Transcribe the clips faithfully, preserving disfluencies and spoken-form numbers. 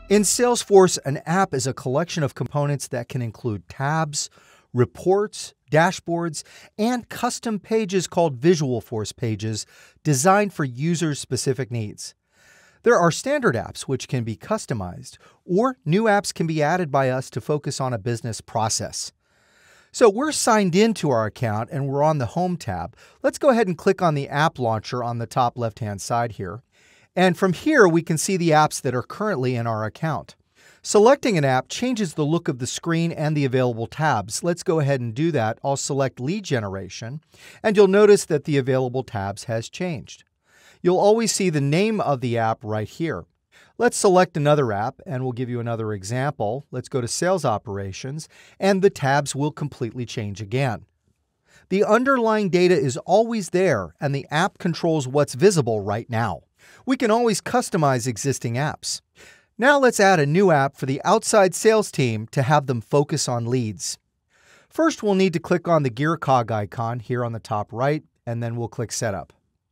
In Salesforce, an app is a collection of components that can include tabs, reports, dashboards, and custom pages called Visualforce pages designed for user-specific needs. There are standard apps which can be customized, or new apps can be added by us to focus on a business process. So we're signed into our account and we're on the Home tab. Let's go ahead and click on the App Launcher on the top left-hand side here. And from here, we can see the apps that are currently in our account. Selecting an app changes the look of the screen and the available tabs. Let's go ahead and do that. I'll select Lead Generation, and you'll notice that the available tabs has changed. You'll always see the name of the app right here. Let's select another app, and we'll give you another example. Let's go to Sales Operations, and the tabs will completely change again. The underlying data is always there, and the app controls what's visible right now. We can always customize existing apps. Now let's add a new app for the outside sales team to have them focus on leads. First, we'll need to click on the gear cog icon here on the top right, and then we'll click Setup.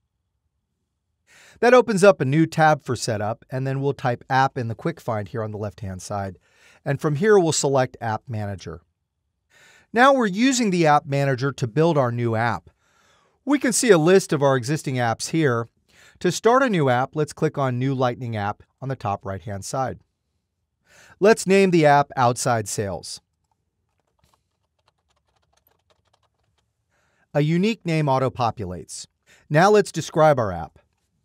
That opens up a new tab for Setup, and then we'll type App in the quick find here on the left-hand side. And from here, we'll select App Manager. Now we're using the App Manager to build our new app. We can see a list of our existing apps here. To start a new app, let's click on New Lightning App on the top right-hand side. Let's name the app Outside Sales. A unique name auto-populates. Now let's describe our app.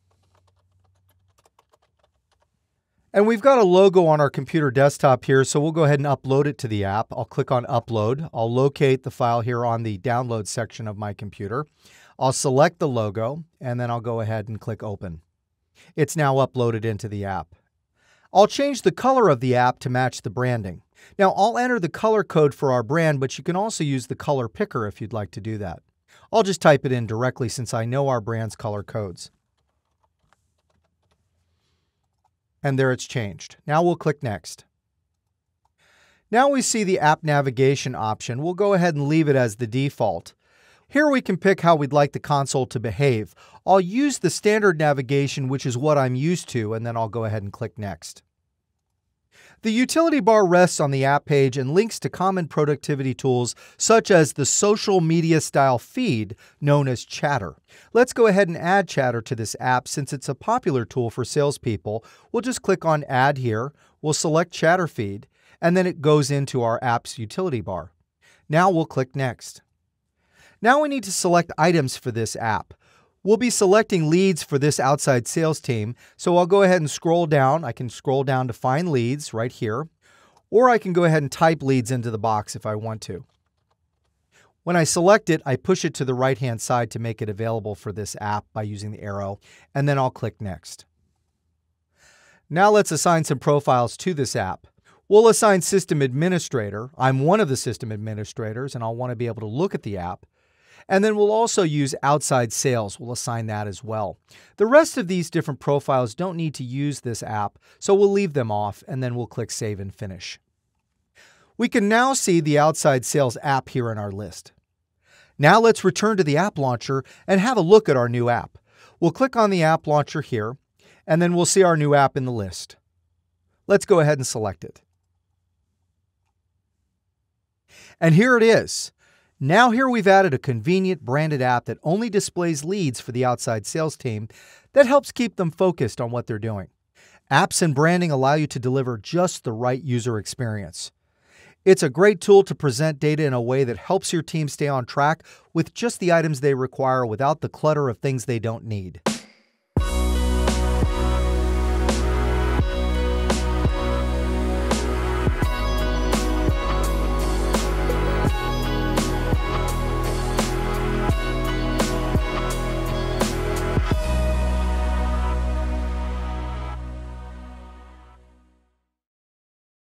And we've got a logo on our computer desktop here, so we'll go ahead and upload it to the app. I'll click on Upload. I'll locate the file here on the Download section of my computer. I'll select the logo, and then I'll go ahead and click Open. It's now uploaded into the app. I'll change the color of the app to match the branding. Now, I'll enter the color code for our brand, but you can also use the color picker if you'd like to do that. I'll just type it in directly since I know our brand's color codes. And there it's changed. Now we'll click Next. Now we see the app navigation option. We'll go ahead and leave it as the default. Here we can pick how we'd like the console to behave. I'll use the standard navigation, which is what I'm used to, and then I'll go ahead and click Next. The utility bar rests on the app page and links to common productivity tools such as the social media style feed known as Chatter. Let's go ahead and add Chatter to this app since it's a popular tool for salespeople. We'll just click on Add here. We'll select Chatter feed, and then it goes into our app's utility bar. Now we'll click Next. Now we need to select items for this app. We'll be selecting leads for this outside sales team, so I'll go ahead and scroll down. I can scroll down to find leads right here, or I can go ahead and type leads into the box if I want to. When I select it, I push it to the right-hand side to make it available for this app by using the arrow, and then I'll click Next. Now let's assign some profiles to this app. We'll assign System Administrator. I'm one of the system administrators, and I'll want to be able to look at the app. And then we'll also use Outside Sales. We'll assign that as well. The rest of these different profiles don't need to use this app, so we'll leave them off, and then we'll click Save and Finish. We can now see the Outside Sales app here in our list. Now let's return to the App Launcher and have a look at our new app. We'll click on the App Launcher here, and then we'll see our new app in the list. Let's go ahead and select it. And here it is. Now here we've added a convenient branded app that only displays leads for the outside sales team that helps keep them focused on what they're doing. Apps and branding allow you to deliver just the right user experience. It's a great tool to present data in a way that helps your team stay on track with just the items they require without the clutter of things they don't need.